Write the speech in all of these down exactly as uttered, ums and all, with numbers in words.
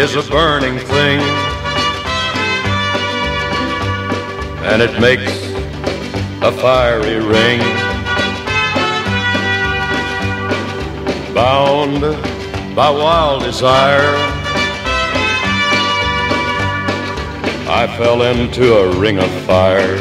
is a burning thing, and it makes a fiery ring. Bound by wild desire, I fell into a ring of fire.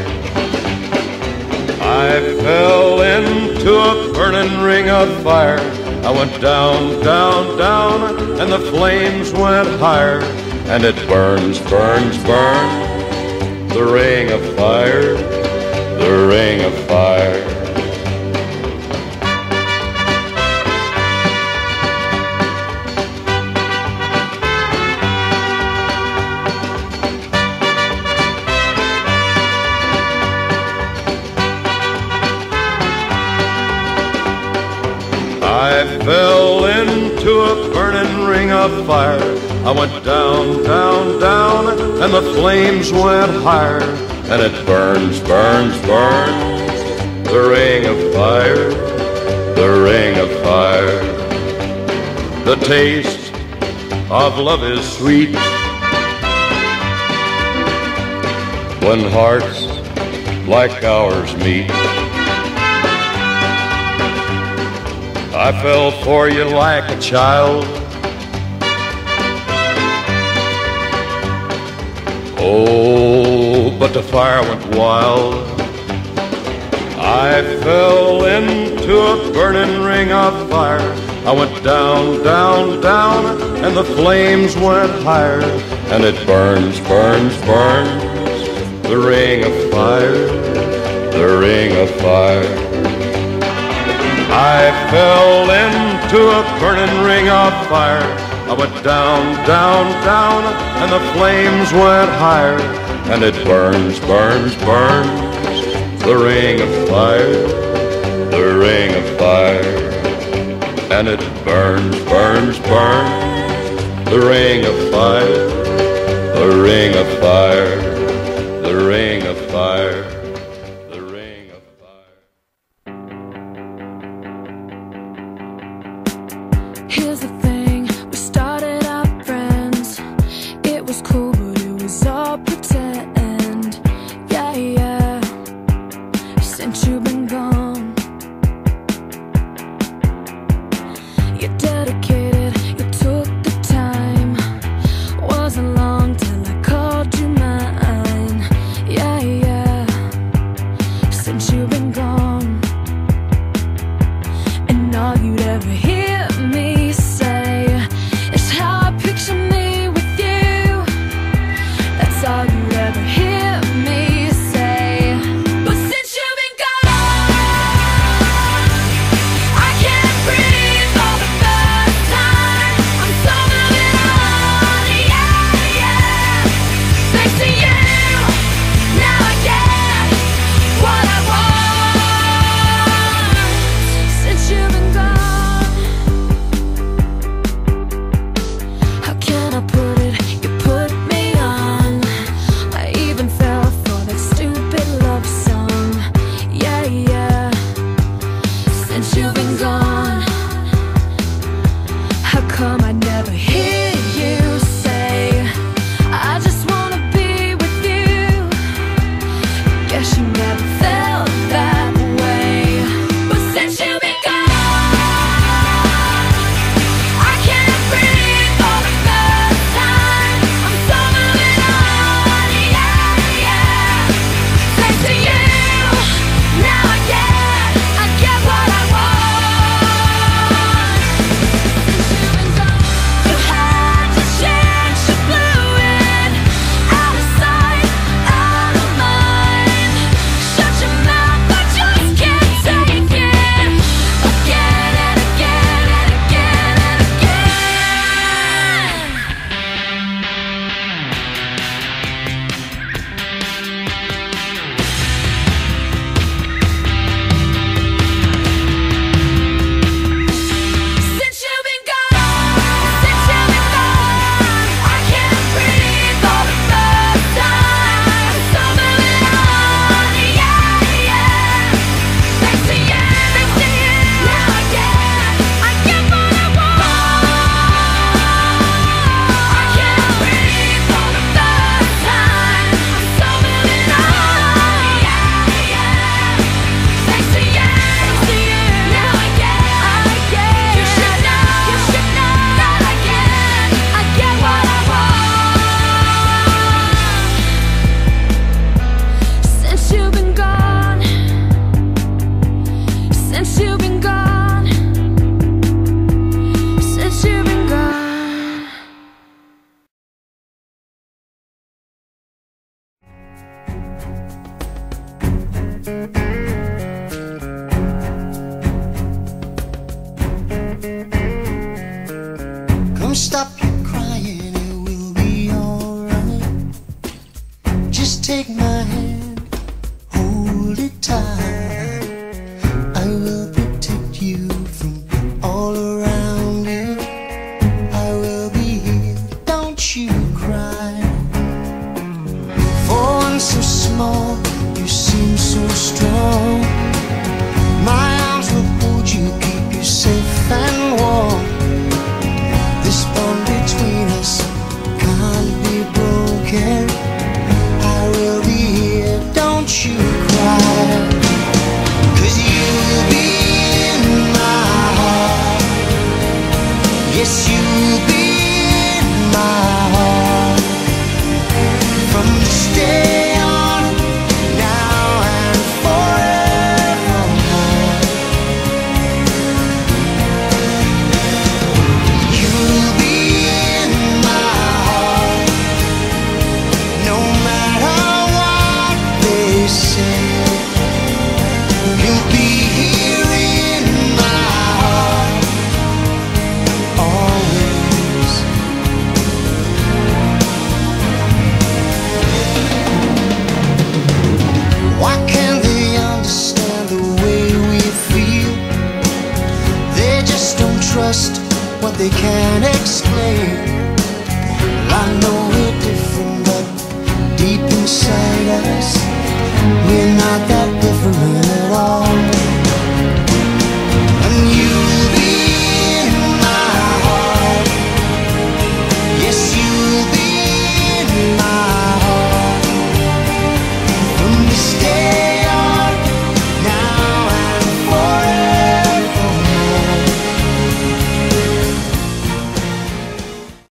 I fell into a burning ring of fire. I went down, down, down, and the flames went higher. And it burns, burns, burns, the ring of fire, the ring of fire. I fell into a burning ring of fire. I went down, down, down, and the flames went higher. And it burns, burns, burns, the ring of fire, the ring of fire. The taste of love is sweet when hearts like ours meet. I fell for you like a child. Oh, but the fire went wild. I fell into a burning ring of fire. I went down, down, down, and the flames went higher. And it burns, burns, burns, the ring of fire, the ring of fire. I fell into a burning ring of fire. I went down, down, down, and the flames went higher. And it burns, burns, burns, the ring of fire, the ring of fire. And it burns, burns, burns, the ring of fire, the ring of fire, the ring of fire. Here's the thing, we started out friends. It was cool, but it was all pretend. Yeah, yeah, since you've been gone. You're dedicated, you took the time. Wasn't long till I called you mine. Come stop your crying, it will be alright. Just take my hand, hold it tight. I will protect you from all around you. I will be here, don't you cry. For one so small, you seem so strong.